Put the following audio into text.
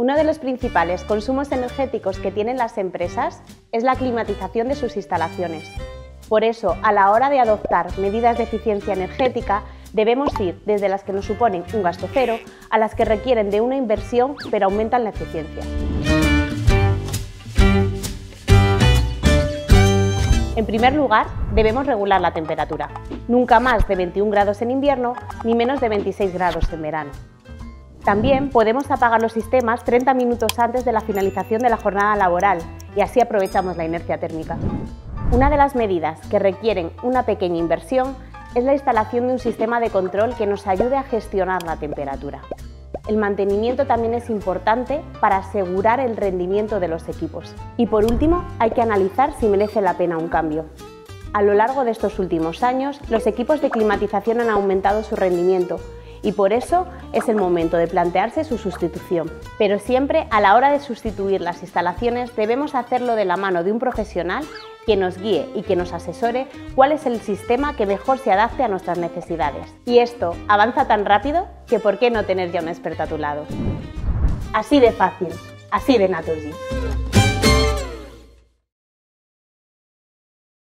Uno de los principales consumos energéticos que tienen las empresas es la climatización de sus instalaciones. Por eso, a la hora de adoptar medidas de eficiencia energética, debemos ir desde las que nos suponen un gasto cero a las que requieren de una inversión pero aumentan la eficiencia. En primer lugar, debemos regular la temperatura. Nunca más de 21 grados en invierno ni menos de 26 grados en verano. También podemos apagar los sistemas 30 minutos antes de la finalización de la jornada laboral y así aprovechamos la inercia térmica. Una de las medidas que requieren una pequeña inversión es la instalación de un sistema de control que nos ayude a gestionar la temperatura. El mantenimiento también es importante para asegurar el rendimiento de los equipos. Y por último, hay que analizar si merece la pena un cambio. A lo largo de estos últimos años, los equipos de climatización han aumentado su rendimiento y por eso es el momento de plantearse su sustitución. Pero siempre, a la hora de sustituir las instalaciones, debemos hacerlo de la mano de un profesional que nos guíe y que nos asesore cuál es el sistema que mejor se adapte a nuestras necesidades. Y esto avanza tan rápido que ¿por qué no tener ya un experto a tu lado? Así de fácil, así de Naturgy.